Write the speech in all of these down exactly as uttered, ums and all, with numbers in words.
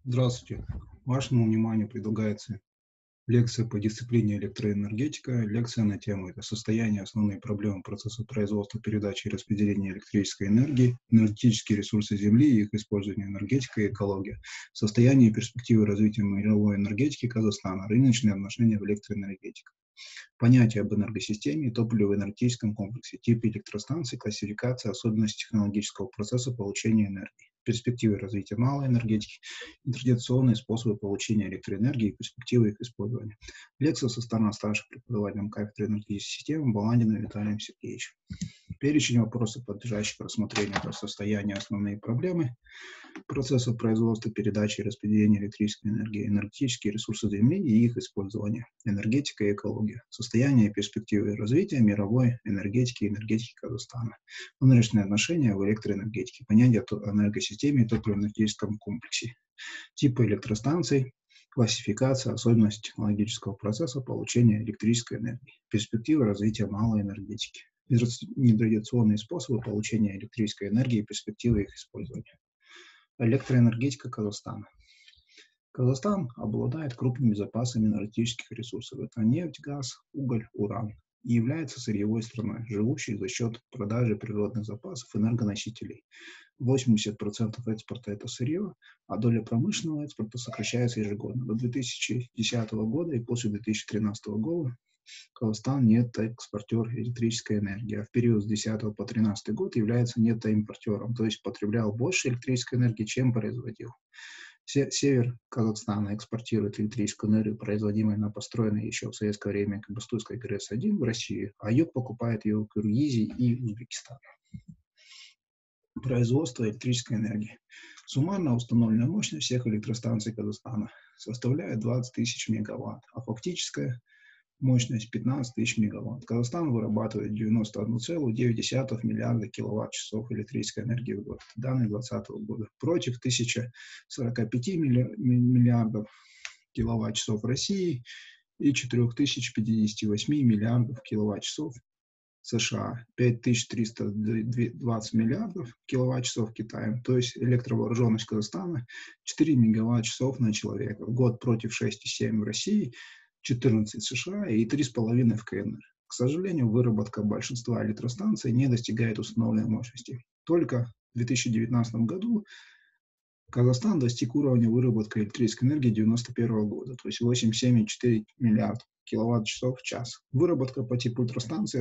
Здравствуйте. Вашему вниманию предлагается лекция по дисциплине электроэнергетика. Лекция на тему это состояние, основные проблемы процесса производства, передачи и распределения электрической энергии, энергетические ресурсы Земли и их использование, энергетика и экология, состояние и перспективы развития мировой энергетики Казахстана, рыночные отношения в электроэнергетике. Понятие об энергосистеме и топливо-энергетическом комплексе, типы электростанций, классификация, особенности технологического процесса получения энергии, перспективы развития малой энергетики, традиционные способы получения электроэнергии и перспективы их использования. Лекция составлена старшим преподавателем кафедры энергетической системы Баландиным Виталием Сергеевичем. Перечень вопросов, подлежащих рассмотрению, это состояние, основные проблемы процессов производства, передачи и распределения электрической энергии, энергетические ресурсы Земли и их использование, энергетика и экология, состояние и перспективы развития мировой энергетики и энергетики Казахстана, рыночные отношения в электроэнергетике, понятие о энергосистеме и топливо-энергетическом комплексе, типы электростанций, классификация, особенности технологического процесса получения электрической энергии, перспективы развития малой энергетики, нетрадиционные способы получения электрической энергии и перспективы их использования. Электроэнергетика Казахстана. Казахстан обладает крупными запасами энергетических ресурсов. Это нефть, газ, уголь, уран. И является сырьевой страной, живущей за счет продажи природных запасов энергоносителей. восемьдесят процентов экспорта – это сырье, а доля промышленного экспорта сокращается ежегодно. До две тысячи десятого года и после две тысячи тринадцатого года Казахстан нетtoэкспортер электрической энергии, а в период с две тысячи десятого по две тысячи тринадцатый год является нетtoимпортером, то есть потреблял больше электрической энергии, чем производил. Север Казахстана экспортирует электрическую энергию, производимую на построенной еще в советское время Кабастузской ГРЭС один в Россию, а юг покупает ее в Киргизии и Узбекистане. Производство электрической энергии. Суммарно установленная мощность всех электростанций Казахстана составляет двадцать тысяч мегаватт, а фактическая мощность пятнадцать тысяч мегаватт. Казахстан вырабатывает девяносто одна целая девять десятых миллиарда киловатт-часов электрической энергии в год. Данные две тысячи двадцатого года. Против тысячи сорока пяти миллиардов киловатт-часов в России и четырех тысяч пятидесяти восьми миллиардов киловатт-часов США, пять тысяч триста двадцать миллиардов киловатт-часов Китая, то есть электровооруженность Казахстана четыре мегаватт-часов на человека в год против шести целых семи десятых в России, четырнадцать в США и три целых пять десятых в КНР. К сожалению, выработка большинства электростанций не достигает установленной мощности. Только в две тысячи девятнадцатом году Казахстан достиг уровня выработки электрической энергии девяносто первого года, то есть восемьдесят семь целых четыре десятых миллиарда киловатт-часов в час. Выработка по типу электростанции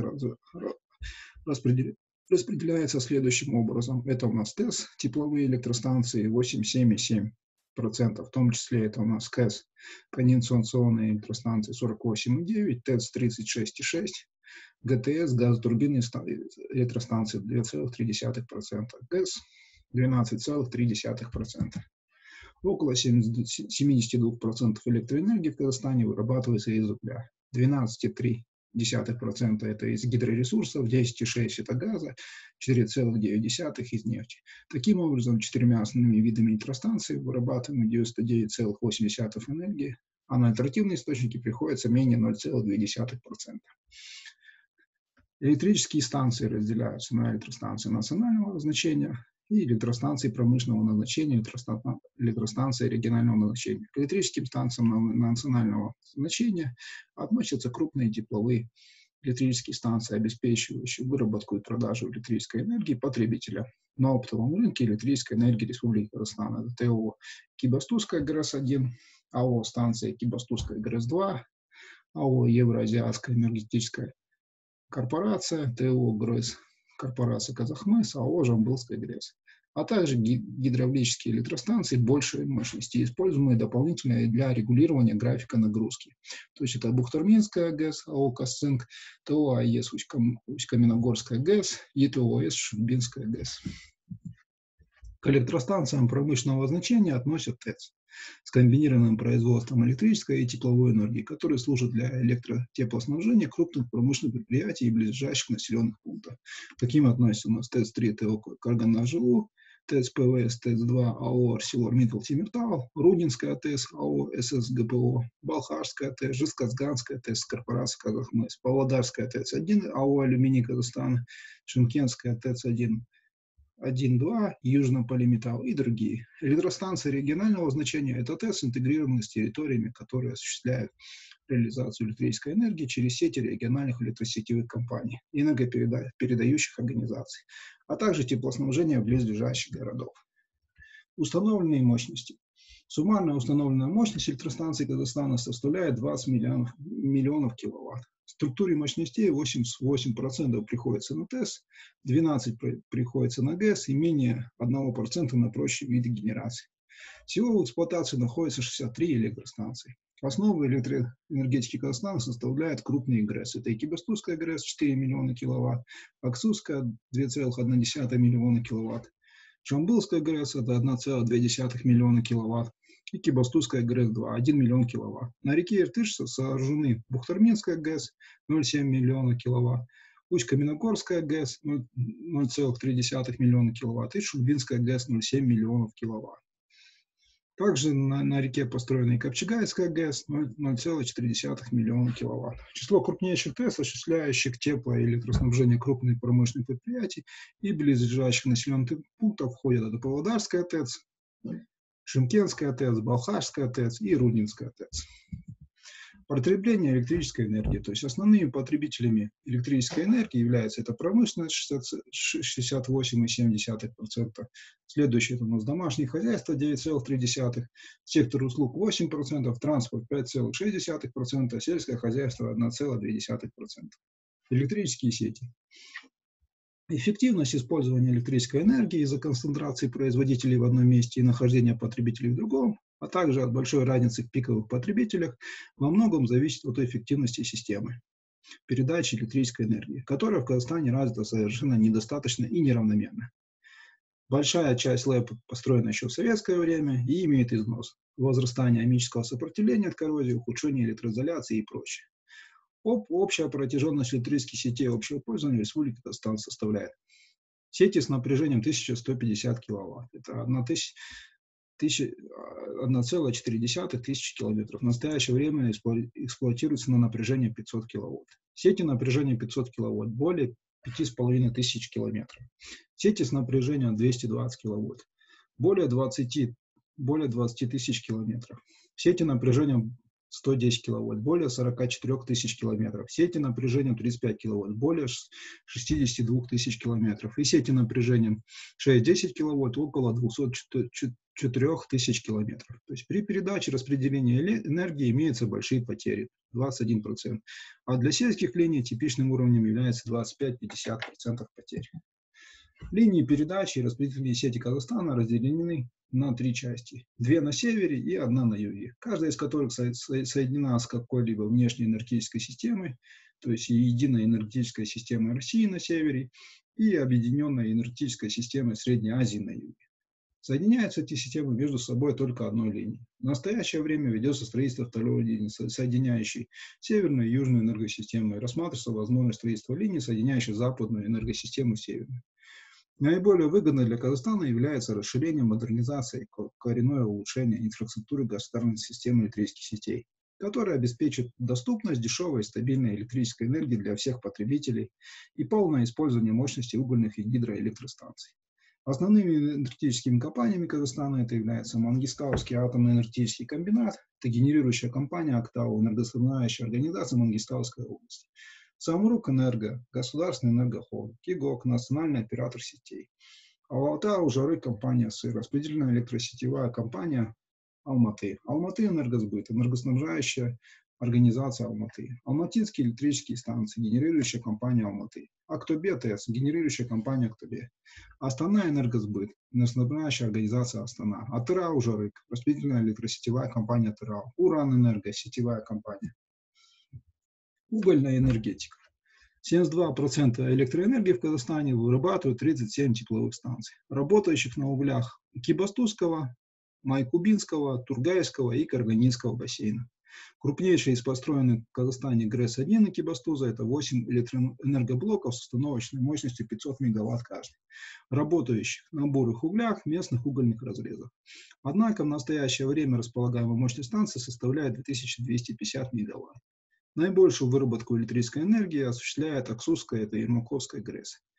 распределяется следующим образом. Это у нас ТЭС, тепловые электростанции восемьдесят семь целых семь десятых процента, в том числе это у нас КЭС, конденсационные электростанции сорок восемь целых девять десятых, ТЭЦ тридцать шесть целых шесть десятых, ГТС, газотурбинные электростанции два целых три десятых процента, ГЭС двенадцать целых три десятых процента. Около семьдесят два процента электроэнергии в Казахстане вырабатывается из угля, двенадцать целых три десятых процента это из гидроресурсов, десять целых шесть десятых это газа, четыре целых девять десятых из нефти. Таким образом, четырьмя основными видами электростанций вырабатываем девяносто девять целых восемь десятых энергии, а на альтернативные источники приходится менее ноль целых две десятых процента. Электрические станции разделяются на электростанции национального значения и электростанции промышленного назначения, электростанции регионального назначения. К электрическим станциям национального значения относятся крупные тепловые электрические станции, обеспечивающие выработку и продажу электрической энергии потребителя на оптовом рынке электрической энергии Республики Казахстан. Это ТО Кибастузская ГРЭС один, АО станция Кибастузская ГРЭС два, АО Евроазиатская энергетическая корпорация, ТО ГРЭС корпорация Казахмыс, АО Жамбылская ГРЭС, а также гидравлические электростанции большей мощности, используемые дополнительно для регулирования графика нагрузки. То есть это Бухтарминская ГЭС, АО Касцинк, ТО АЕС Усть-Каменогорская ГЭС, ЕТОС Шульбинская ГЭС. К электростанциям промышленного значения относят ТЭЦ с комбинированным производством электрической и тепловой энергии, которые служат для электротеплоснабжения крупных промышленных предприятий и ближайших населенных пунктов. Таким относятся у нас ТЭЦ три ТО Карган-Ажиу, ТЭЦ ПВС, ТЭЦ два АО ArcelorMittal Тимиртау, Рудинская ТЭС АО ССГПО, Балхашская ТЭС, Жезказганская ТЭС корпорация Казахмыс, Павлодарская ТЭЦ один АО Алюминий Казахстан, Шымкентская ТЭЦ один один-два, Южнополиметалл и другие. Электростанции регионального значения – это ТЭС, интегрированные с территориями, которые осуществляют реализацию электрической энергии через сети региональных электросетевых компаний и энергопередающих организаций, а также теплоснабжение близлежащих городов. Установленные мощности. Суммарная установленная мощность электростанций Казахстана составляет двадцать миллионов, миллионов киловатт. В структуре мощностей восемьдесят восемь процентов приходится на ТЭС, двенадцать процентов приходится на ГЭС и менее одного процента на прочие виды генерации. Всего в эксплуатации находится шестьдесят три электростанции. Основу электроэнергетики Казахстана составляют крупные ГРЭС. Это Экибастузская ГРЭС четыре миллиона киловатт, Аксусская две целых одна десятая миллиона киловатт, Жамбылская ГРЭС это одна целых две десятых миллиона киловатт и Кибастузская ГРЭС два один миллион киловатт. На реке Иртыш сооружены Бухтарминская ГЭС ноль целых семь миллиона киловатт, Усть-Каменогорская ГЭС ноль целых три десятых миллиона киловатт и Шульбинская ГЭС ноль целых семь миллионов киловатт. Также на, на реке построена и Копчегайская ГЭС ноль целых четыре десятых миллиона киловатт. Число крупнейших ТЭС, осуществляющих тепло- и электроснабжение крупных промышленных предприятий и близлежащих населенных пунктов входят это Павлодарская ТЭЦ, Шымкентская ТЭЦ, Балхашская ТЭЦ и Руднинская ТЭЦ. Потребление электрической энергии, то есть основными потребителями электрической энергии являются это промышленность шестьдесят восемь целых семь десятых процента, следующее это у нас домашние хозяйства девять целых три десятых процента, сектор услуг восемь процентов, транспорт пять целых шесть десятых процента, сельское хозяйство одна целых две десятых процента. Электрические сети. Эффективность использования электрической энергии из-за концентрации производителей в одном месте и нахождения потребителей в другом, а также от большой разницы в пиковых потребителях, во многом зависит от эффективности системы передачи электрической энергии, которая в Казахстане развита совершенно недостаточно и неравномерно. Большая часть ЛЭП построена еще в советское время и имеет износ, возрастание амического сопротивления от коррозии, ухудшение электроизоляции и прочее. Общая протяженность электрических сетей общего пользования в Республике Казахстан составляет сети с напряжением тысяча сто пятьдесят киловатт. Это одна целых четыре десятых тысячи километров. В настоящее время эксплуатируется на напряжение пятьсот киловатт. Сети напряжением пятьсот киловатт более пяти с половиной тысяч километров. Сети с напряжением двести двадцать киловатт более двадцати, более двадцати тысяч километров. Сети напряжением сто десять киловатт, более сорока четырёх тысяч километров, сети напряжением тридцать пять киловатт, более шестидесяти двух тысяч километров, и сети напряжением шесть-десять киловатт, около двухсот четырёх тысяч километров. То есть при передаче распределения энергии имеются большие потери, двадцать один процент, а для сельских линий типичным уровнем является двадцать пять-пятьдесят процентов потерь. Линии передачи и распределительные сети Казахстана разделены на три части. Две на севере и одна на юге. Каждая из которых со со соединена с какой-либо внешней энергетической системой, то есть единая энергетическая система России на севере и объединенная энергетическая система Средней Азии на юге. Соединяются эти системы между собой только одной линией. В настоящее время ведется строительство второй линии, соединяющей северную и южную энергосистемы, и рассматривается возможность строительства линии, соединяющей западную энергосистему с северной. Наиболее выгодной для Казахстана является расширение, модернизация и коренное улучшение инфраструктуры государственной системы электрических сетей, которая обеспечит доступность дешевой и стабильной электрической энергии для всех потребителей и полное использование мощности угольных и гидроэлектростанций. Основными энергетическими компаниями Казахстана это является Мангистауский атомный энергетический комбинат, это генерирующая компания Актау, энергоснабжающая организация Мангистауской области. Самрук Энерго, государственный энергохолдинг, КИГОК, национальный оператор сетей. Алата Ужары, компания СЫР, распределенная электросетевая компания Алматы. Алматы Энергосбыт, энергоснабжающая организация Алматы. Алматинские электрические станции, генерирующая компания Алматы. Актобе ТЭС, генерирующая компания Актобе. Астана Энергосбыт, энергоснабжающая организация Астана. Атыра Ужарык, распределенная электросетевая компания Атыра. Уран Энерго, сетевая компания. Угольная энергетика. семьдесят два процента электроэнергии в Казахстане вырабатывают тридцать семь тепловых станций, работающих на углях Кибастузского, Майкубинского, Тургайского и Карганинского бассейна. Крупнейшие из построенных в Казахстане ГРЭС один и Кибастуза – это восемь электроэнергоблоков с установочной мощностью пятьсот мегаватт каждый, работающих на бурых углях местных угольных разрезов. Однако в настоящее время располагаемая мощность станции составляет две тысячи двести пятьдесят мегаватт. Наибольшую выработку электрической энергии осуществляет Аксусская, это Ермаковская ГРЭС.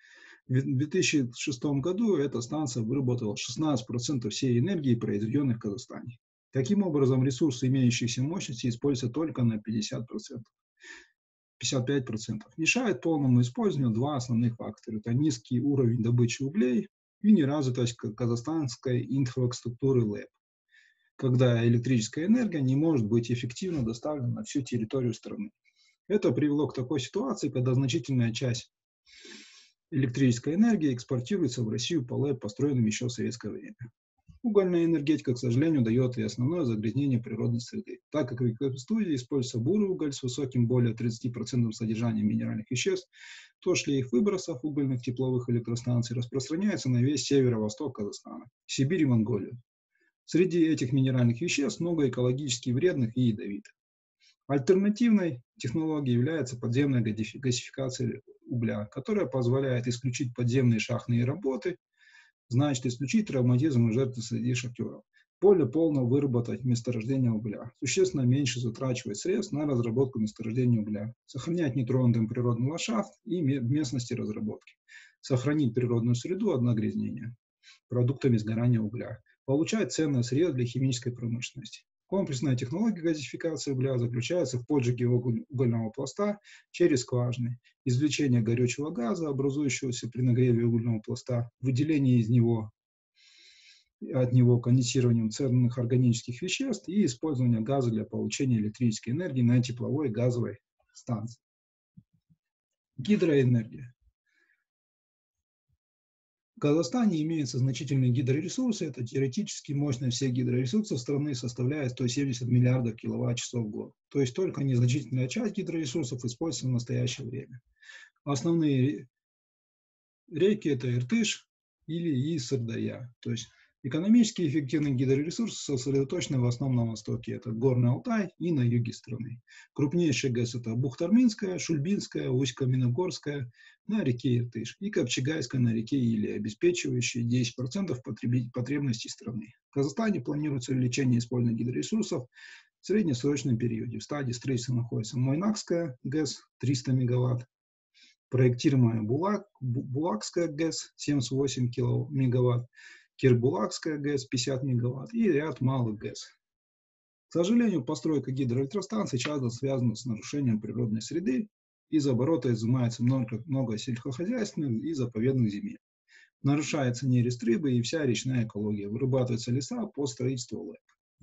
В две тысячи шестом году эта станция выработала шестнадцать процентов всей энергии, произведенной в Казахстане. Таким образом, ресурсы имеющихся мощностей используются только на пятьдесят процентов. пятьдесят пять процентов. Мешает полному использованию два основных фактора. Это низкий уровень добычи углей и неразвитость казахстанской инфраструктуры ЛЭП, когда электрическая энергия не может быть эффективно доставлена на всю территорию страны. Это привело к такой ситуации, когда значительная часть электрической энергии экспортируется в Россию по ЛЭП, построенным еще в советское время. Угольная энергетика, к сожалению, дает и основное загрязнение природной среды, так как в экостудии используется бурый уголь с высоким более тридцати процентов содержанием минеральных веществ, то шлейф выбросов угольных тепловых электростанций распространяется на весь северо-восток Казахстана, Сибирь и Монголию. Среди этих минеральных веществ много экологически вредных и ядовитых. Альтернативной технологией является подземная газификация угля, которая позволяет исключить подземные шахтные работы, значит исключить травматизм и жертвы среди шахтеров, более полно выработать месторождение угля, существенно меньше затрачивать средств на разработку месторождения угля, сохранять нетронутым природный ландшафт и местности разработки, сохранить природную среду от нагрязнения продуктами сгорания угля, получать ценное сырье для химической промышленности. Комплексная технология газификации угля заключается в поджиге угольного пласта через скважины, извлечение горючего газа, образующегося при нагреве угольного пласта, выделение из него, от него конденсированием ценных органических веществ и использование газа для получения электрической энергии на тепловой и газовой станции. Гидроэнергия. В Казахстане имеются значительные гидроресурсы. Это теоретически мощность всех гидроресурсов страны составляет сто семьдесят миллиардов киловатт-часов в год. То есть только незначительная часть гидроресурсов используется в настоящее время. Основные реки – это Иртыш или и Сырдарья. То есть экономически эффективные гидроресурсы сосредоточены в основном на востоке. Это Горный Алтай и на юге страны. Крупнейшие ГЭС – это Бухтарминская, Шульбинская, Усть-Каменогорская на реке Иртыш и Копчегайская на реке Или, обеспечивающие десять процентов потребностей страны. В Казахстане планируется увеличение использования гидроресурсов в среднесрочном периоде. В стадии строительства находится Мойнакская ГЭС триста мегаватт, проектируемая Булак, Булакская ГЭС семьдесят восемь мегаватт, Кирбулакская ГЭС пятьдесят мегаватт и ряд малых ГЭС. К сожалению, постройка гидроэлектростанций часто связана с нарушением природной среды. Из оборота изымается много, много сельскохозяйственных и заповедных земель. Нарушается нерест рыбы и вся речная экология. Вырабатываются леса по строительству ЛЭП.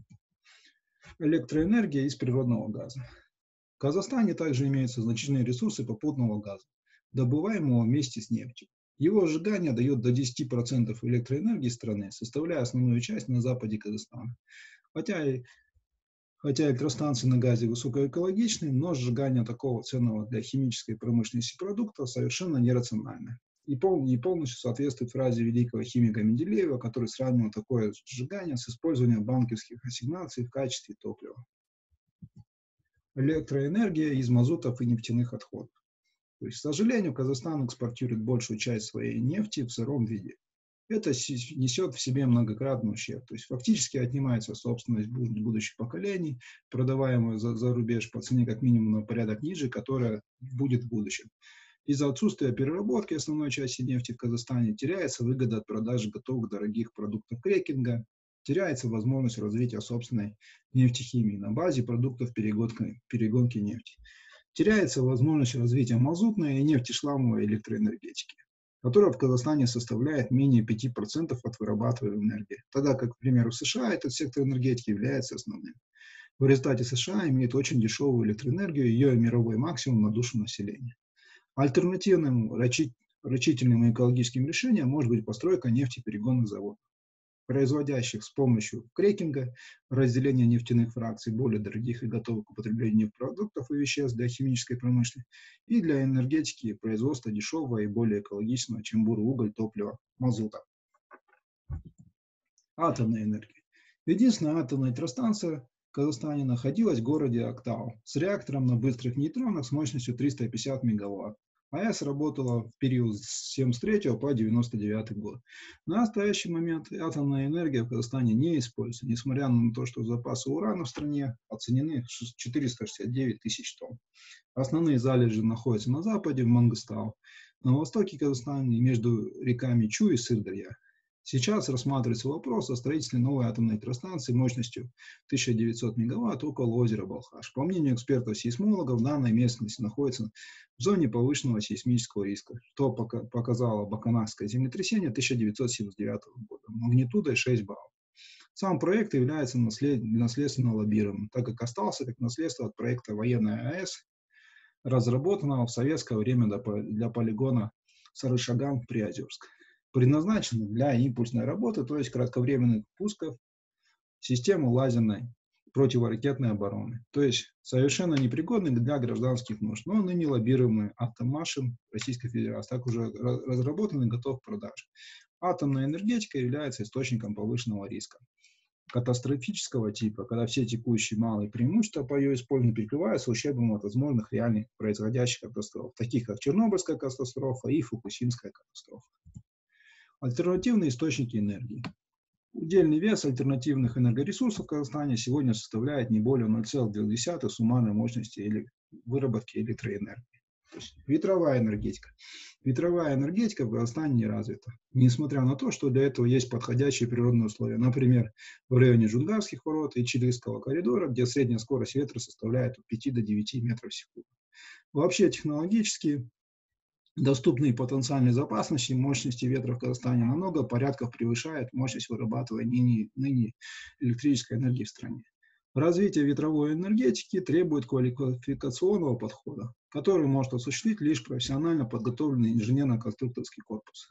Электроэнергия из природного газа. В Казахстане также имеются значительные ресурсы попутного газа, добываемого вместе с нефтью. Его сжигание дает до десяти процентов электроэнергии страны, составляя основную часть на западе Казахстана. Хотя, хотя электростанции на газе высокоэкологичны, но сжигание такого ценного для химической промышленности продукта совершенно нерационально. И, пол, и полностью соответствует фразе великого химика Менделеева, который сравнивал такое сжигание с использованием банковских ассигнаций в качестве топлива. Электроэнергия из мазутов и нефтяных отходов. То есть, к сожалению, Казахстан экспортирует большую часть своей нефти в сыром виде. Это несет в себе многократный ущерб. То есть фактически отнимается собственность будущих поколений, продаваемая за, за рубеж по цене как минимум на порядок ниже, которая будет в будущем. Из-за отсутствия переработки основной части нефти в Казахстане теряется выгода от продажи готовых дорогих продуктов крекинга, теряется возможность развития собственной нефтехимии на базе продуктов перегонки, перегонки нефти. Теряется возможность развития мазутной и нефтешламовой электроэнергетики, которая в Казахстане составляет менее пяти процентов от вырабатываемой энергии, тогда как, к примеру, в США этот сектор энергетики является основным. В результате США имеет очень дешевую электроэнергию, ее мировой максимум на душу населения. Альтернативным рачительным и экологическим решением может быть постройка нефтеперегонных заводов, производящих с помощью крекинга, разделения нефтяных фракций более дорогих и готовых к употреблению продуктов и веществ для химической промышленности и для энергетики производства дешевого и более экологичного, чем бурый уголь, топлива, мазута. Атомная энергия. Единственная атомная электростанция в Казахстане находилась в городе Актау с реактором на быстрых нейтронах с мощностью триста пятьдесят мегаватт. АЭС работала в период с семьдесят третьего по девяносто девятый год. На настоящий момент атомная энергия в Казахстане не используется, несмотря на то, что запасы урана в стране оценены в четыреста шестьдесят девять тысяч тонн. Основные залежи находятся на западе, в Мангыстау, на востоке Казахстана и между реками Чу и Сырдарья. Сейчас рассматривается вопрос о строительстве новой атомной электростанции мощностью тысяча девятьсот мегаватт около озера Балхаш. По мнению экспертов-сейсмологов, данная местность находится в зоне повышенного сейсмического риска, что показало Баканахское землетрясение тысяча девятьсот семьдесят девятого года магнитудой шесть баллов. Сам проект является наслед... наследственно лоббированным, так как остался как наследство от проекта военной АЭС, разработанного в советское время для полигона Сарышаган Приозерск, предназначены для импульсной работы, то есть кратковременных пусков, системы лазерной противоракетной обороны, то есть совершенно непригодны для гражданских нужд, но ныне лоббируемый Атомашем Российской Федерации, так уже разработан и готов к продаже. Атомная энергетика является источником повышенного риска катастрофического типа, когда все текущие малые преимущества по ее использованию перекрываются ущербом от возможных реальных происходящих катастроф, таких как Чернобыльская катастрофа и Фукусимская катастрофа. Альтернативные источники энергии. Удельный вес альтернативных энергоресурсов в Казахстане сегодня составляет не более ноль целых две десятых суммарной мощности или выработки электроэнергии. То есть ветровая энергетика. Ветровая энергетика в Казахстане не развита, несмотря на то, что для этого есть подходящие природные условия. Например, в районе Джунгарских ворот и Чилийского коридора, где средняя скорость ветра составляет от пяти до девяти метров в секунду. Вообще технологически доступные потенциальные запасности мощности ветра в Казахстане намного порядков превышает мощность вырабатывания ныне электрической энергии в стране. Развитие ветровой энергетики требует квалификационного подхода, который может осуществить лишь профессионально подготовленный инженерно-конструкторский корпус,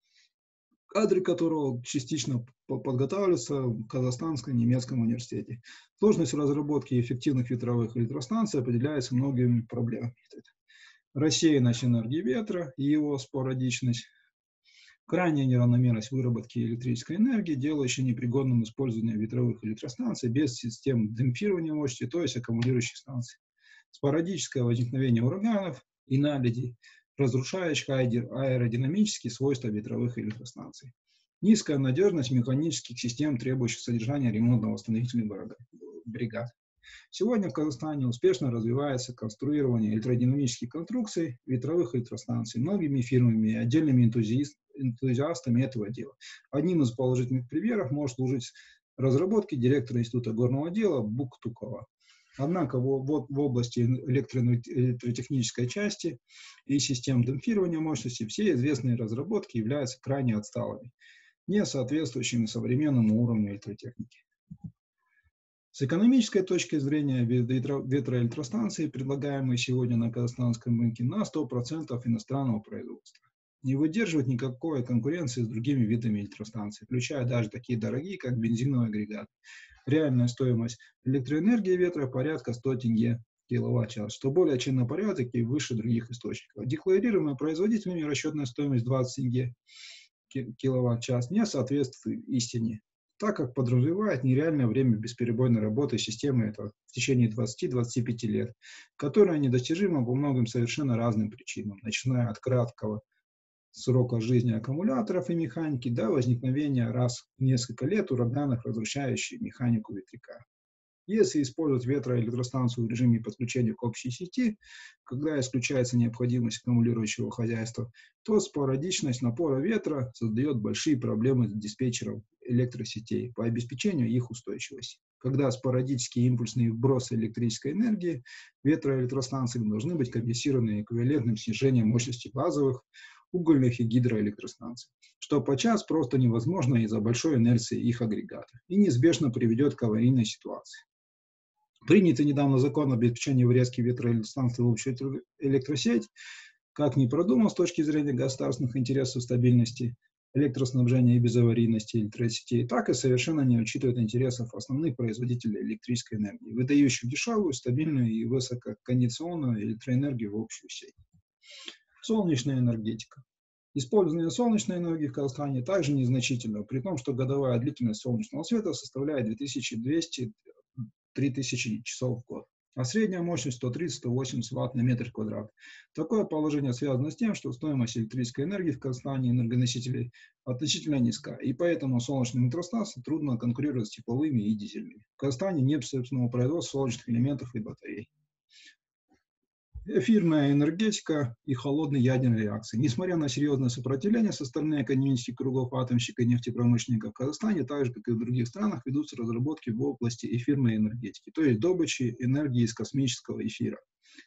кадры которого частично подготавливаются в Казахстанском немецком университете. Сложность разработки эффективных ветровых электростанций определяется многими проблемами. Рассеянность энергии ветра и его спорадичность, крайняя неравномерность выработки электрической энергии, делающая непригодным использование ветровых электростанций без систем демпфирования мощности, то есть аккумулирующих станций, спорадическое возникновение ураганов и наледей, разрушающих аэродинамические свойства ветровых электростанций, низкая надежность механических систем, требующих содержания ремонтно-восстановительных бригад. Сегодня в Казахстане успешно развивается конструирование электродинамических конструкций ветровых электростанций многими фирмами и отдельными энтузиаст, энтузиастами этого дела. Одним из положительных примеров может служить разработки директора Института горного дела Буктукова. Однако в, в, в области электротехнической части и систем демпфирования мощности все известные разработки являются крайне отсталыми, не соответствующими современному уровню электротехники. С экономической точки зрения ветроэлектростанции, предлагаемые сегодня на казахстанском рынке, на сто процентов иностранного производства, не выдерживают никакой конкуренции с другими видами электростанций, включая даже такие дорогие, как бензиновый агрегат. Реальная стоимость электроэнергии ветра порядка сто тенге киловатт-час, что более чем на порядок и выше других источников. Декларируемая производителями расчетная стоимость двадцать тенге киловатт-час не соответствует истине, так как подразумевает нереальное время бесперебойной работы системы это в течение двадцати-двадцати пяти лет, которое недостижимо по многим совершенно разным причинам, начиная от краткого срока жизни аккумуляторов и механики до возникновения раз в несколько лет ураганов, разрушающих механику ветряка. Если использовать ветроэлектростанцию в режиме подключения к общей сети, когда исключается необходимость аккумулирующего хозяйства, то спорадичность напора ветра создает большие проблемы с диспетчером электросетей по обеспечению их устойчивости. Когда спорадические импульсные вбросы электрической энергии ветроэлектростанций должны быть компенсированы эквивалентным снижением мощности базовых угольных и гидроэлектростанций, что подчас просто невозможно из-за большой инерции их агрегата и неизбежно приведет к аварийной ситуации. Принятый недавно закон об обеспечении врезки ветроэлектростанций в общую электросеть, как ни продуман с точки зрения государственных интересов стабильности электроснабжения и безаварийности электросетей, так и совершенно не учитывает интересов основных производителей электрической энергии, выдающих дешевую, стабильную и высококондиционную электроэнергию в общую сеть. Солнечная энергетика. Использование солнечной энергии в Казахстане также незначительно, при том, что годовая длительность солнечного света составляет две тысячи двести — три тысячи часов в год. а средняя мощность сто тридцать — сто восемьдесят Вт на метр квадрат. Такое положение связано с тем, что стоимость электрической энергии в Казахстане энергоносителей относительно низка, и поэтому солнечным электростанциям трудно конкурировать с тепловыми и дизельными. В Казахстане нет собственного производства солнечных элементов и батарей. Эфирная энергетика и холодные ядерные реакции. Несмотря на серьезное сопротивление со стороны академических кругов атомщиков и нефтепромышленников, в Казахстане, так же как и в других странах, ведутся разработки в области эфирной энергетики, то есть добычи энергии из космического эфира.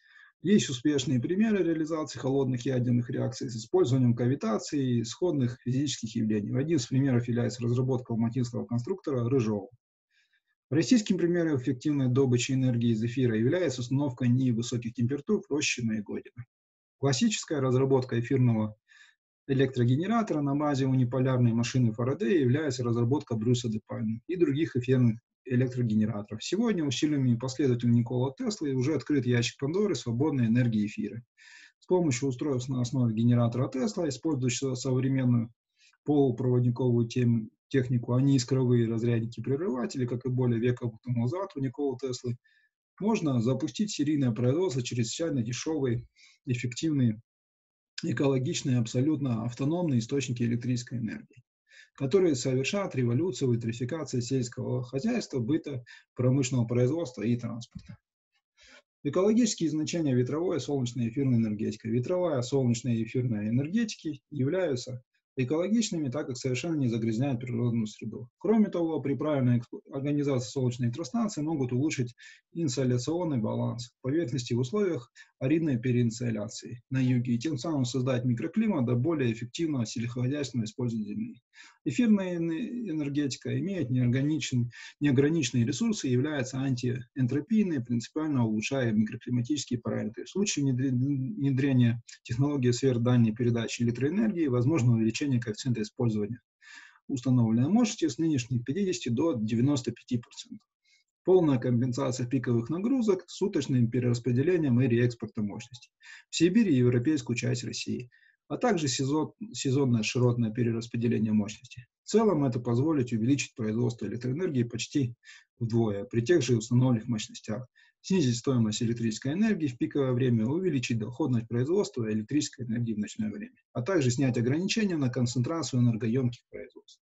Есть успешные примеры реализации холодных ядерных реакций с использованием кавитации и сходных физических явлений. Один из примеров является разработка алматинского конструктора Рыжова. Российским примером эффективной добычи энергии из эфира является установка НИИ высоких температур в Рощино и Годино. Классическая разработка эфирного электрогенератора на базе униполярной машины Фарадея является разработка Брюса де Пальмы и других эфирных электрогенераторов. Сегодня усилиями последователя Никола Теслы уже открыт ящик Пандоры свободной энергии эфира. С помощью устройств на основе генератора Тесла, использующего современную полупроводниковую тему, технику, а не искровые разрядники-прерыватели, как и более века тому назад у Николы Теслы, можно запустить серийное производство чрезвычайно дешевые, эффективные, экологичные, абсолютно автономные источники электрической энергии, которые совершат революцию в электрификации сельского хозяйства, быта, промышленного производства и транспорта. Экологические значения ветровой и солнечной эфирной энергетики. Ветровая, солнечная и эфирная энергетики являются экологичными, так как совершенно не загрязняют природную среду. Кроме того, при правильной организации солнечной электростанции могут улучшить инсоляционный баланс поверхности в условиях аридной переинсоляции на юге и тем самым создать микроклимат для более эффективного сельскохозяйственного использования земли. Эфирная энергетика имеет неограниченные ресурсы и является антиэнтропийной, принципиально улучшая микроклиматические параметры. В случае внедрения технологии сфер дальней передачи электроэнергии возможно увеличение коэффициента использования установленной мощности с нынешних пятидесяти до девяноста пяти процентов. Полная компенсация пиковых нагрузок с суточным перераспределением и реэкспортом мощности в Сибирь и европейскую часть России, а также сезон, сезонное широтное перераспределение мощности. В целом это позволит увеличить производство электроэнергии почти вдвое при тех же установленных мощностях, снизить стоимость электрической энергии в пиковое время, увеличить доходность производства электрической энергии в ночное время, а также снять ограничения на концентрацию энергоемких производств.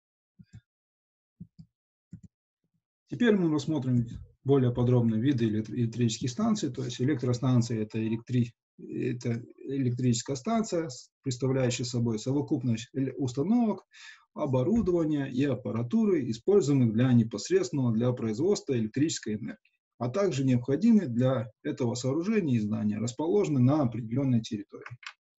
Теперь мы рассмотрим более подробно виды электрических станций, то есть электростанция – это, электри... это электрическая станция, представляющая собой совокупность установок, оборудования и аппаратуры, используемых для непосредственного для производства электрической энергии, а также необходимы для этого сооружения и здания, расположенные на определенной территории.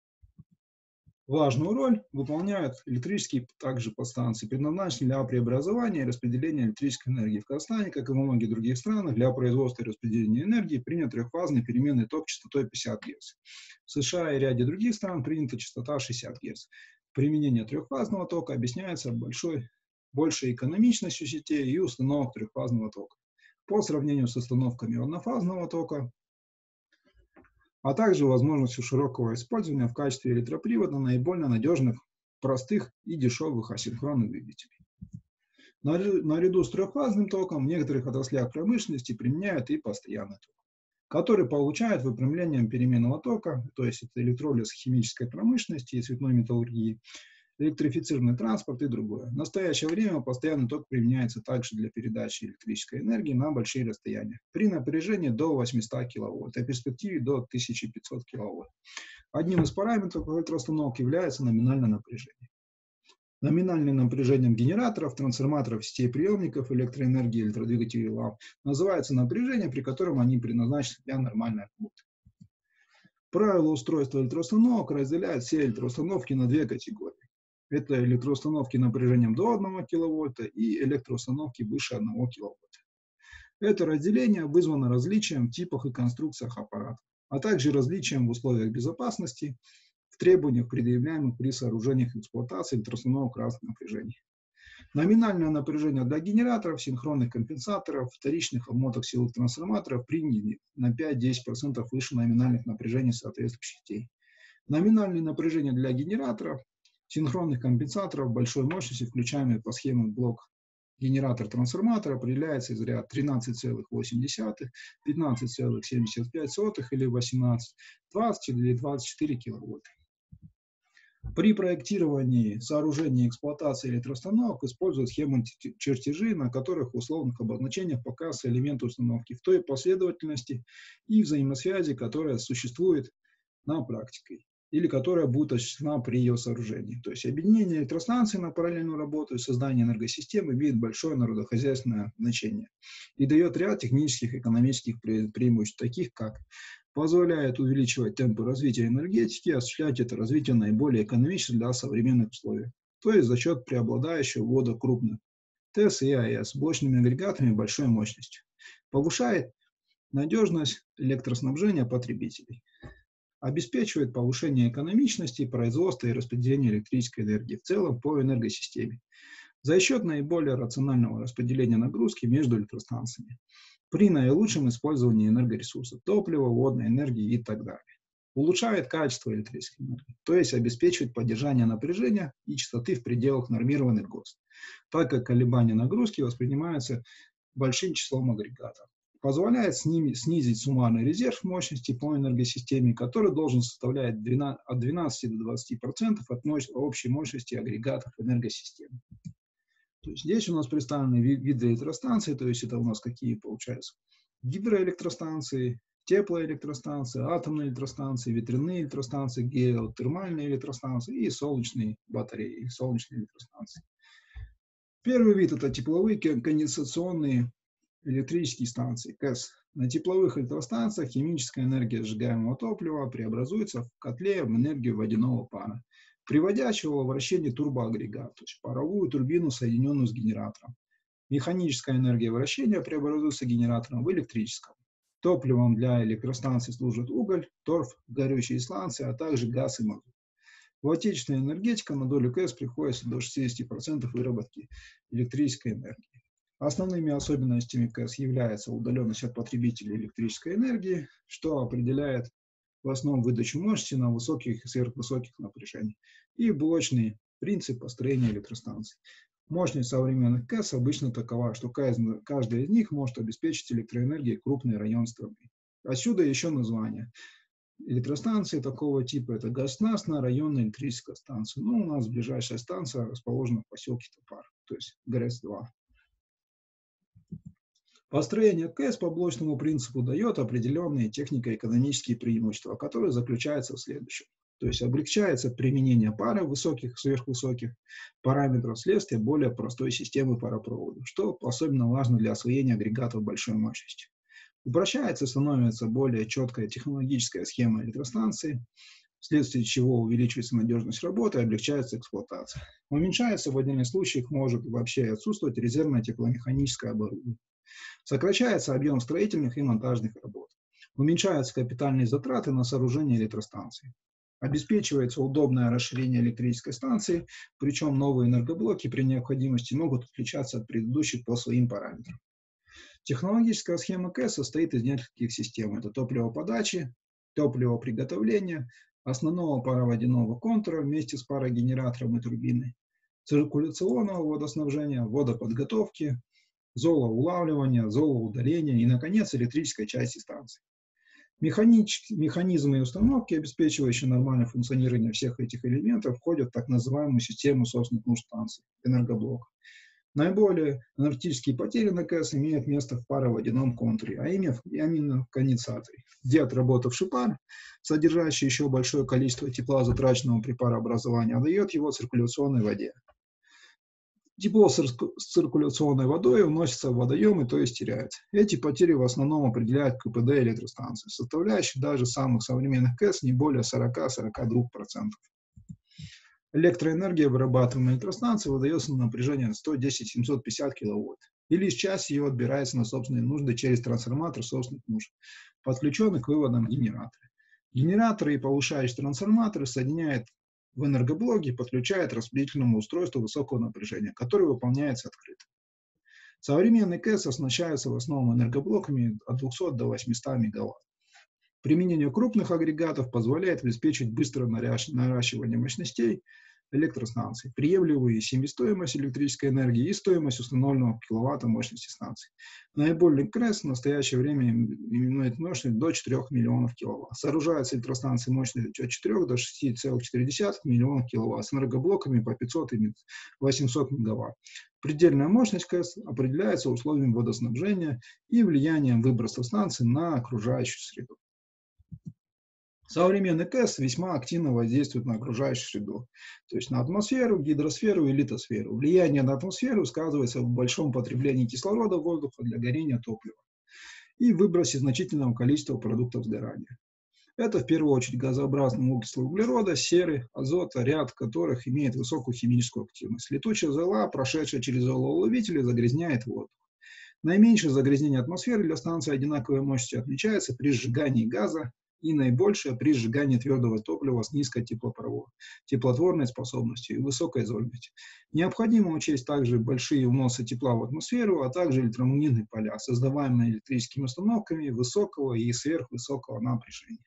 Важную роль выполняют электрические также подстанции, предназначенные для преобразования и распределения электрической энергии. В Казахстане, как и во многих других странах, для производства и распределения энергии принят трехфазный переменный ток частотой пятьдесят герц. В США и ряде других стран принята частота шестьдесят герц. Применение трехфазного тока объясняется большой, большей экономичностью сетей и установок трехфазного тока по сравнению с установками однофазного тока, а также возможностью широкого использования в качестве электропривода наиболее надежных, простых и дешевых асинхронных двигателей. Наряду с трехфазным током в некоторых отраслях промышленности применяют и постоянный ток, который получают выпрямлением переменного тока, то есть это электролиз химической промышленности и цветной металлургии, электрифицированный транспорт и другое. В настоящее время постоянный ток применяется также для передачи электрической энергии на большие расстояния при напряжении до восьмисот киловольт, а в перспективе до тысячи пятисот киловольт. Одним из параметров электроустановок является номинальное напряжение. Номинальным напряжением генераторов, трансформаторов, сетей приемников электроэнергии, электродвигателей ламп называется напряжение, при котором они предназначены для нормальной работы. Правила устройства электроустановок разделяют все электроустановки на две категории. Это электроустановки напряжением до одного киловольта и электроустановки выше одного киловольта. Это разделение вызвано различием в типах и конструкциях аппаратов, а также различием в условиях безопасности, в требованиях, предъявляемых при сооружениях эксплуатации электроустановок разных напряжений. Номинальное напряжение для генераторов, синхронных компенсаторов, вторичных обмоток силовых трансформаторов приняли на пять-десять процентов выше номинальных напряжений соответствующих сетей. Номинальное напряжение для генераторов, синхронных компенсаторов большой мощности, включаемые по схеме блок Генератор трансформатора определяется из ряда тринадцать целых восемь десятых, пятнадцать целых семьдесят пять сотых или восемнадцать, двадцать или двадцать четыре киловольта. При проектировании сооружений и эксплуатации электроустановок используют схемы чертежи, на которых в условных обозначениях показываются элементы установки в той последовательности и взаимосвязи, которая существует на практике или которая будет осуществлена при ее сооружении. То есть объединение электростанций на параллельную работу и создание энергосистемы имеет большое народохозяйственное значение и дает ряд технических и экономических преимуществ, таких как позволяет увеличивать темпы развития энергетики, осуществлять это развитие наиболее экономично для современных условий, то есть за счет преобладающего ввода крупных ТЭС и АЭС с блочными агрегатами большой мощности. Повышает надежность электроснабжения потребителей. Обеспечивает повышение экономичности производства и распределения электрической энергии в целом по энергосистеме за счет наиболее рационального распределения нагрузки между электростанциями при наилучшем использовании энергоресурсов, топлива, водной энергии и так далее. Улучшает качество электрической энергии, то есть обеспечивает поддержание напряжения и частоты в пределах нормированных ГОСТ, так как колебания нагрузки воспринимаются большим числом агрегатов. Позволяет снизить суммарный резерв мощности по энергосистеме, который должен составлять от двенадцати до двадцати процентов от общей мощности агрегатов энергосистемы. То есть здесь у нас представлены виды электростанций, то есть это у нас какие получаются: гидроэлектростанции, теплоэлектростанции, атомные электростанции, ветряные электростанции, геотермальные электростанции и солнечные батареи, солнечные электростанции. Первый вид – это тепловые конденсационные электрические станции, КЭС. На тепловых электростанциях химическая энергия сжигаемого топлива преобразуется в котле в энергию водяного пара, приводящего в вращение турбоагрегат, то есть паровую турбину, соединенную с генератором. Механическая энергия вращения преобразуется генератором в электрическом. Топливом для электростанций служат уголь, торф, горючие сланцы, а также газ и мазут. В отечественной энергетике на долю КЭС приходится до шестидесяти процентов выработки электрической энергии. Основными особенностями КЭС является удаленность от потребителей электрической энергии, что определяет в основном выдачу мощности на высоких и сверхвысоких напряжениях, и блочный принцип построения электростанций. Мощность современных КЭС обычно такова, что каждая из них может обеспечить электроэнергией крупный район страны. Отсюда еще название. Электростанции такого типа – это газонасосная районная электрическая станция. Ну, у нас ближайшая станция расположена в поселке Топар, то есть ГРЭС-два. Построение КЭС по блочному принципу дает определенные технико-экономические преимущества, которые заключаются в следующем. То есть облегчается применение пары высоких и сверхвысоких параметров вследствие более простой системы паропровода, что особенно важно для освоения агрегатов большой мощности. Упрощается, становится более четкая технологическая схема электростанции, вследствие чего увеличивается надежность работы и облегчается эксплуатация. Уменьшается в отдельных случаях, может вообще отсутствовать резервное тепломеханическое оборудование. Сокращается объем строительных и монтажных работ. Уменьшаются капитальные затраты на сооружение электростанций. Обеспечивается удобное расширение электрической станции, причем новые энергоблоки при необходимости могут отличаться от предыдущих по своим параметрам. Технологическая схема КЭС состоит из нескольких систем. Это топливоподачи, топливоприготовления, основного пароводяного контура вместе с парогенератором и турбиной, циркуляционного водоснабжения, водоподготовки, золоулавливания, золоудаления и, наконец, электрической части станции. Механич... Механизмы и установки, обеспечивающие нормальное функционирование всех этих элементов, входят в так называемую систему собственных нужд станции, энергоблок. Наиболее энергетические потери на КЭС имеют место в пароводяном контуре, а именно в конденсаторе, где отработавший пар, содержащий еще большое количество тепла, затраченного при парообразовании, отдает его циркуляционной воде. Тепло с циркуляционной водой уносится в водоемы, то есть теряется. Эти потери в основном определяют КПД электростанции, составляющих даже самых современных КЭС не более сорока-сорока двух процентов. Электроэнергия, вырабатываемая электростанцией, выдается на напряжение сто десять — семьсот пятьдесят киловольт. И лишь часть ее отбирается на собственные нужды через трансформатор собственных нужд, подключенный к выводам генератора. Генераторы и повышающие трансформаторы соединяют в энергоблоке, подключает к распределительному устройству высокого напряжения, которое выполняется открыто. Современные КЭС оснащаются в основном энергоблоками от двухсот до восьмисот мегаватт. Применение крупных агрегатов позволяет обеспечить быстрое наращивание мощностей электростанций, приемлемую себестоимость электрической энергии и стоимость установленного киловатта мощности станции. Наиболее КРЭС в настоящее время имеет мощность до четырёх миллионов киловатт. Сооружаются электростанции мощностью от четырёх до шести целых четырёх десятых миллионов киловатт с энергоблоками по пятьсот и восемьсот мегаватт. Предельная мощность КЭС определяется условиями водоснабжения и влиянием выброса станции на окружающую среду. Современный КЭС весьма активно воздействует на окружающую среду, то есть на атмосферу, гидросферу и литосферу. Влияние на атмосферу сказывается в большом потреблении кислорода воздуха для горения топлива и выбросе значительного количества продуктов сгорания. Это в первую очередь газообразные окислы углерода, серы, азота, ряд которых имеет высокую химическую активность. Летучая зола, прошедшая через золоуловители, загрязняет воздух. Наименьшее загрязнение атмосферы для станции одинаковой мощности отмечается при сжигании газа и наибольшее при сжигании твердого топлива с низкой теплотворной способностью и высокой зольностью. Необходимо учесть также большие уносы тепла в атмосферу, а также электромагнитные поля, создаваемые электрическими установками высокого и сверхвысокого напряжения.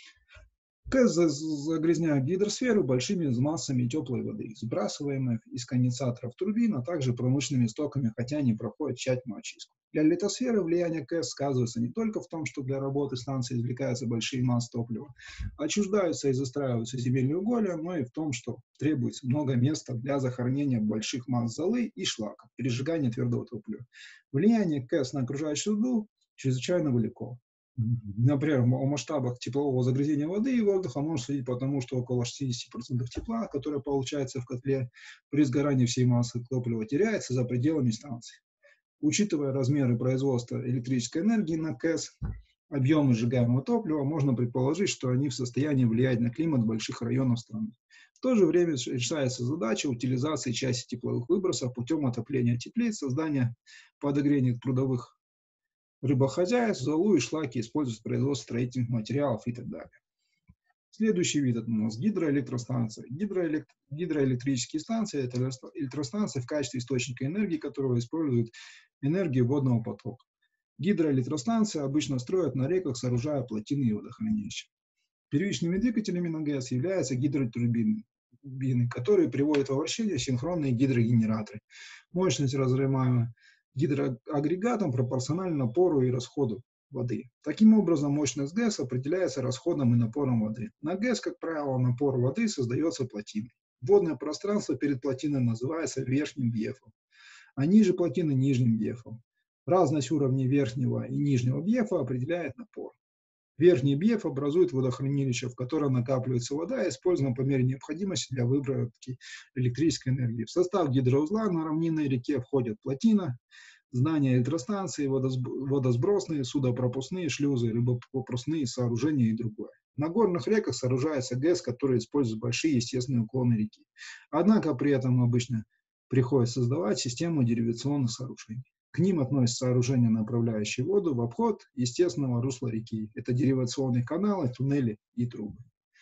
КЭС загрязняют гидросферу большими массами теплой воды, сбрасываемых из конденсаторов турбин, а также промышленными стоками, хотя они проходят тщательную очистку. Для литосферы влияние КЭС сказывается не только в том, что для работы станции извлекаются большие массы топлива, отчуждаются и застраиваются земельные уголья, но и в том, что требуется много места для захоронения больших масс золы и шлака при сжигании твердого топлива. Влияние КЭС на окружающую среду чрезвычайно велико. Например, о масштабах теплового загрязнения воды и воздуха можно судить по тому, что около шестидесяти процентов тепла, которое получается в котле при сгорании всей массы топлива, теряется за пределами станции. Учитывая размеры производства электрической энергии на КЭС, объемы сжигаемого топлива, можно предположить, что они в состоянии влиять на климат больших районов страны. В то же время решается задача утилизации части тепловых выбросов путем отопления теплиц, создания подогрения трудовых рыбохозяйств, золу и шлаки используют в производстве строительных материалов и так далее. Следующий вид это у нас гидроэлектростанция. Гидроэлект... Гидроэлектрические станции – это электростанции в качестве источника энергии, которого используют энергию водного потока. Гидроэлектростанции обычно строят на реках, сооружая плотины и водохранилища. Первичными двигателями на ГЭС являются гидротурбины, которые приводят во вращение синхронные гидрогенераторы. Мощность, разрываемая гидроагрегатом, пропорциональна напору и расходу воды. Таким образом, мощность ГЭС определяется расходом и напором воды. На ГЭС, как правило, напор воды создается плотиной. Водное пространство перед плотиной называется верхним бьефом, а ниже плотины – нижним бьефом. Разность уровней верхнего и нижнего бьефа определяет напор. Верхний бьеф образует водохранилище, в котором накапливается вода, используемая по мере необходимости для выработки электрической энергии. В состав гидроузла на равнинной реке входят плотина, здания электростанции, водосбросные, судопропускные шлюзы, рыбопропускные сооружения и другое. На горных реках сооружается ГЭС, который использует большие естественные уклоны реки. Однако при этом обычно приходится создавать систему деривационных сооружений. К ним относятся сооружения, направляющие воду в обход естественного русла реки. Это деривационные каналы, туннели и трубы.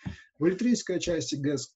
В электрической части ГЭС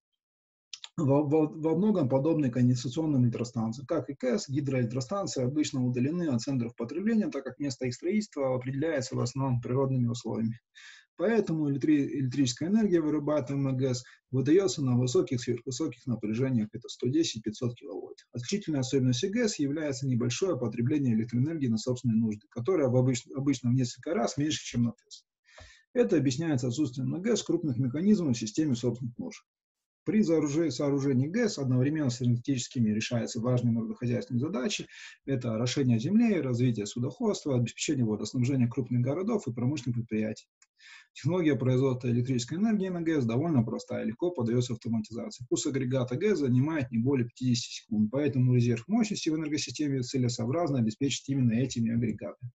во, во, во многом подобны конденсационным электростанциям. Как и КЭС, гидроэлектростанции обычно удалены от центров потребления, так как место их строительства определяется в основном природными условиями. Поэтому электри электрическая энергия, вырабатываемая на ГЭС, выдается на высоких, сверхвысоких напряжениях, это сто десять — пятьсот киловольт. Отличительной особенностью ГЭС является небольшое потребление электроэнергии на собственные нужды, которое обычно, обычно в несколько раз меньше, чем на ТЭС. Это объясняется отсутствием на ГЭС крупных механизмов в системе собственных нужд. При сооружении ГЭС одновременно с энергетическими решаются важные народохозяйственные задачи. Это орошение земли, развитие судоходства, обеспечение водоснабжения крупных городов и промышленных предприятий. Технология производства электрической энергии на ГЭС довольно простая, легко поддается автоматизации. Пуск агрегата ГЭС занимает не более пятидесяти секунд, поэтому резерв мощности в энергосистеме целесообразно обеспечить именно этими агрегатами.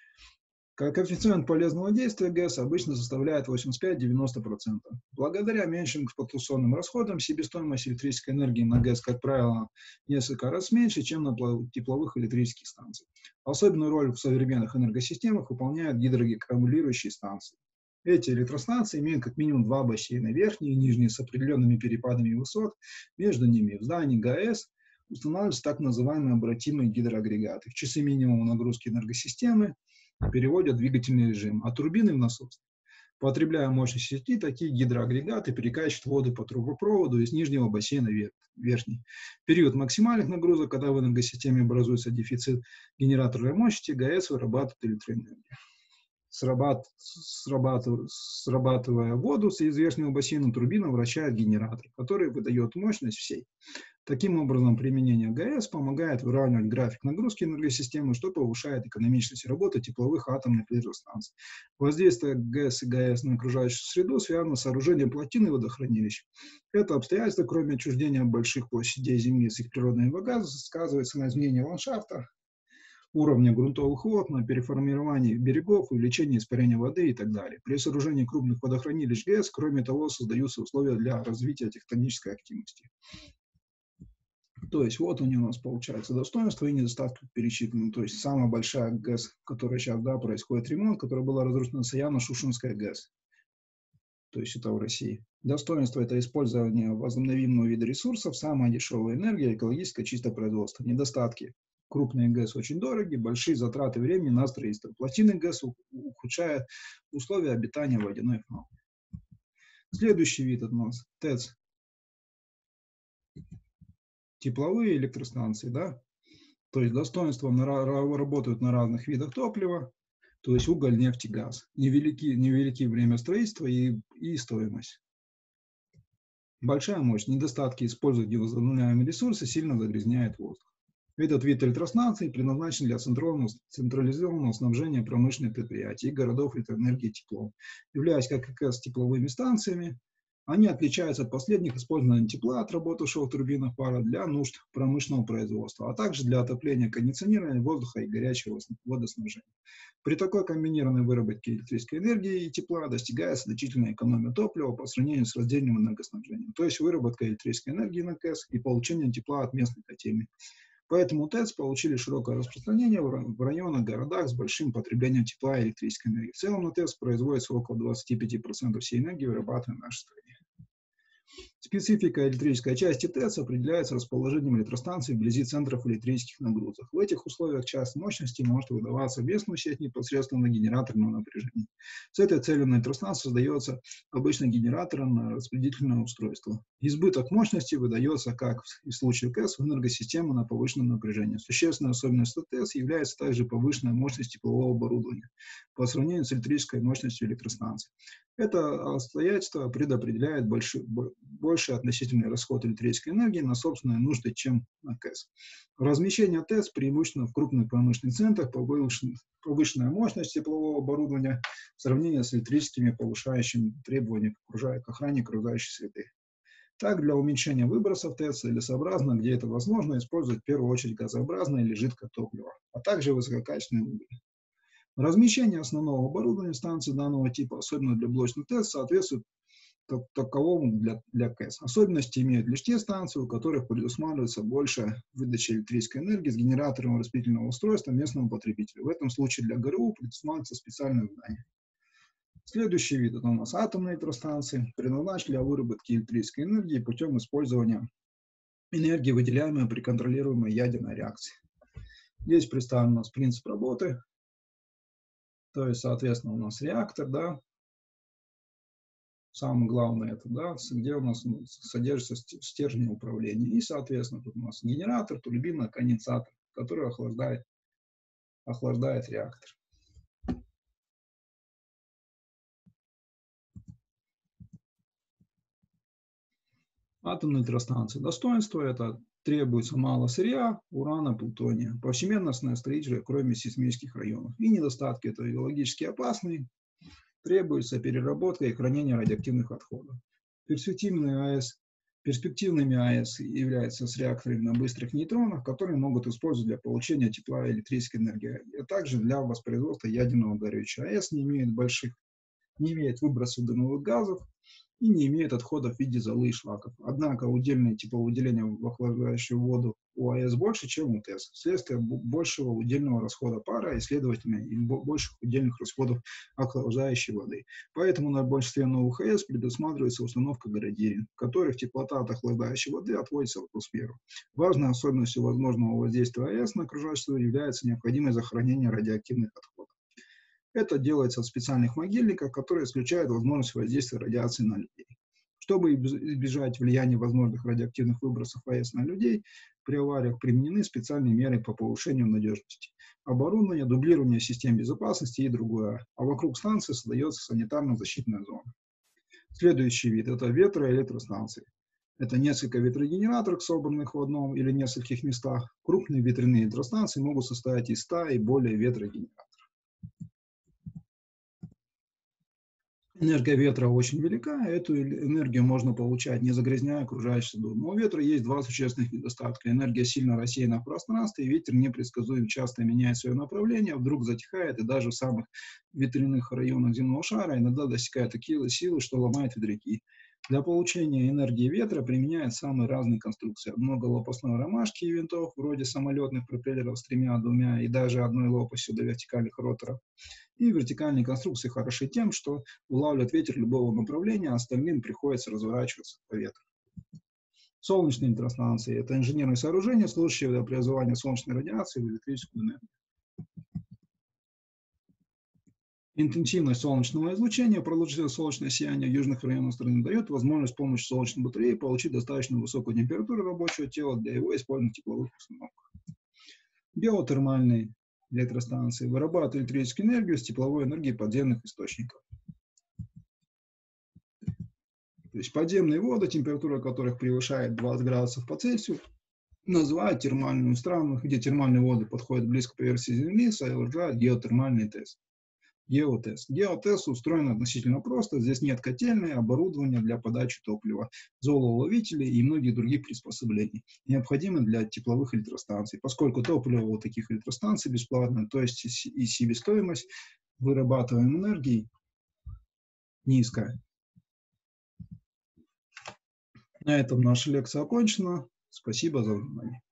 Коэффициент полезного действия ГЭС обычно составляет восемьдесят пять — девяносто процентов. Благодаря меньшим эксплуатационным расходам себестоимость электрической энергии на ГЭС, как правило, несколько раз меньше, чем на тепловых электрических станциях. Особенную роль в современных энергосистемах выполняют гидроаккумулирующие станции. Эти электростанции имеют как минимум два бассейна, верхний и нижний, с определенными перепадами высот. Между ними в здании ГАЭС устанавливаются так называемые обратимые гидроагрегаты. В часы минимума нагрузки энергосистемы переводят в двигательный режим, а турбины в насос. Потребляя мощность сети, такие гидроагрегаты перекачивают воду по трубопроводу из нижнего бассейна в верхний. В период максимальных нагрузок, когда в энергосистеме образуется дефицит генераторной мощности, ГАЭС вырабатывает электроэнергию. Срабат, срабатывая, срабатывая воду из верхнего бассейна, турбина вращает генератор, который выдает мощность всей. Таким образом, применение ГАЭС помогает выравнивать график нагрузки энергосистемы, что повышает экономичность работы тепловых атомных электростанций. Воздействие ГЭС и ГАЭС на окружающую среду связано с сооружением плотин и водохранилищ. Это обстоятельство, кроме отчуждения больших площадей Земли с их природными богатствами, сказывается на изменении ландшафта, уровня грунтовых вод, на переформировании берегов, увеличении испарения воды и так далее. При сооружении крупных водохранилищ ГЭС, кроме того, создаются условия для развития тектонической активности. То есть вот у него у нас получается достоинства и недостатки перечислены. То есть самая большая ГЭС, которая сейчас, да, происходит ремонт, которая была разрушена, Саяно-Шушенская ГЭС. То есть это в России. Достоинство – это использование возобновимого вида ресурсов, самая дешевая энергия, экологическое чистое производство. Недостатки. Крупные ГЭС очень дороги, большие затраты времени на строительство. Плотины ГЭС ухудшают условия обитания водяной фауны. Следующий вид у нас ТЭЦ. Тепловые электростанции, да, то есть достоинства на, работают на разных видах топлива, то есть уголь, нефть и газ. Невелики, невелики время строительства и, и стоимость. Большая мощь, недостатки использовать невозобновляемые ресурсы сильно загрязняет воздух. Этот вид электростанций предназначен для централизованного снабжения промышленных предприятий и городов электроэнергией теплом. Являясь как раз тепловыми станциями, они отличаются от последних использованием тепла, отработавшего в турбинах пара, для нужд промышленного производства, а также для отопления, кондиционирования воздуха и горячего водоснабжения. При такой комбинированной выработке электрической энергии и тепла достигается значительная экономия топлива по сравнению с раздельным энергоснабжением, то есть выработка электрической энергии на КЭС и получение тепла от местной котельной. Поэтому ТЭЦ получили широкое распространение в районах, городах с большим потреблением тепла и электрической энергии. В целом на ТЭЦ производится около двадцати пяти процентов всей энергии, вырабатываемой в нашей стране. Специфика электрической части ТЭЦ определяется расположением электростанций вблизи центров электрических нагрузок. В этих условиях часть мощности может выдаваться в местную сеть непосредственно на генераторном напряжении. С этой целью на электростанции создается обычно генератором на распределительное устройство. Избыток мощности выдается, как и в случае КЭС, в энергосистему на повышенном напряжении. Существенной особенностью ТЭЦ является также повышенная мощность теплового оборудования по сравнению с электрической мощностью электростанции. Это обстоятельство предопределяет большой, больший относительный расход электрической энергии на собственные нужды, чем на КЭС. Размещение ТЭЦ преимущественно в крупных промышленных центрах, повышенная мощность теплового оборудования в сравнении с электрическими, повышающими требования к охране окружающей среды. Так, для уменьшения выбросов ТЭЦ целесообразно, где это возможно, использовать в первую очередь газообразное или жидкое топливо, а также высококачественные уголь. Размещение основного оборудования станции данного типа, особенно для блочных ТЭЦ, соответствует таковому для, для КЭС. Особенности имеют лишь те станции, у которых предусматривается большая выдача электрической энергии с генератором распределительного устройства местному потребителю. В этом случае для ГРУ предусматривается специальное здание. Следующий вид – это у нас атомные электростанции, предназначены для выработки электрической энергии путем использования энергии, выделяемой при контролируемой ядерной реакции. Здесь представлен у нас принцип работы. То есть, соответственно, у нас реактор, да, самое главное это, да, где у нас содержится стержень управления. И, соответственно, тут у нас генератор, турбина, конденсатор, который охлаждает, охлаждает реактор. Атомные электростанции. Достоинство это требуется мало сырья, урана, плутония, повсеместное строительство, кроме сейсмических районов. И недостатки это биологически опасные, требуется переработка и хранение радиоактивных отходов. Перспективные АЭС, перспективными АЭС являются с реакторами на быстрых нейтронах, которые могут использовать для получения тепла и электрической энергии, а также для воспроизводства ядерного горючего. АЭС не имеет больших, не имеет выбросов дымовых газов и не имеет отходов в виде золы и шлаков. Однако удельное тепловыделение в охлаждающую воду у АЭС больше, чем у ТЭЦ, вследствие большего удельного расхода пара и, следовательно, и больших удельных расходов охлаждающей воды. Поэтому на большинстве новых АЭС предусматривается установка градиентов, в которых теплота от охлаждающей воды отводится в атмосферу. Важной особенностью возможного воздействия АЭС на окружающую среду является необходимость захоронения радиоактивных отходов. Это делается от специальных могильников, которые исключают возможность воздействия радиации на людей. Чтобы избежать влияния возможных радиоактивных выбросов АЭС на людей, при авариях применены специальные меры по повышению надежности. Оборудование, дублирование систем безопасности и другое. А вокруг станции создается санитарно-защитная зона. Следующий вид – это ветроэлектростанции. Это несколько ветрогенераторов, собранных в одном или нескольких местах. Крупные ветряные электростанции могут состоять из ста и более ветрогенераторов. Энергия ветра очень велика, эту энергию можно получать, не загрязняя окружающую среду. Но у ветра есть два существенных недостатка. Энергия сильно рассеяна в пространстве, и ветер непредсказуем, часто меняет свое направление, вдруг затихает, и даже в самых ветряных районах земного шара иногда достигает такие силы, что ломает ветряки. Для получения энергии ветра применяют самые разные конструкции. Много лопастной ромашки и винтов, вроде самолетных пропеллеров с тремя, двумя и даже одной лопастью до вертикальных роторов. И вертикальные конструкции хороши тем, что улавливают ветер любого направления, а остальным приходится разворачиваться по ветру. Солнечные электростанции – это инженерные сооружения, служащие для преобразования солнечной радиации в электрическую энергию. Интенсивность солнечного излучения, продолжительное солнечное сияние в южных районах страны дает возможность с помощью солнечной батареи получить достаточно высокую температуру рабочего тела для его использования в тепловых установках. Геотермальные электростанции вырабатывают электрическую энергию с тепловой энергии подземных источников. То есть подземные воды, температура которых превышает двадцать градусов по Цельсию, называют термальными странами, где термальные воды подходят близко к поверхности Земли, совершают геотермальный тест. Геотест. Геотест устроен относительно просто. Здесь нет котельной, оборудования для подачи топлива, золоуловителей и многих других приспособлений, необходимых для тепловых электростанций. Поскольку топливо у таких электростанций бесплатно, то есть и себестоимость вырабатываемой энергии низкая. На этом наша лекция окончена. Спасибо за внимание.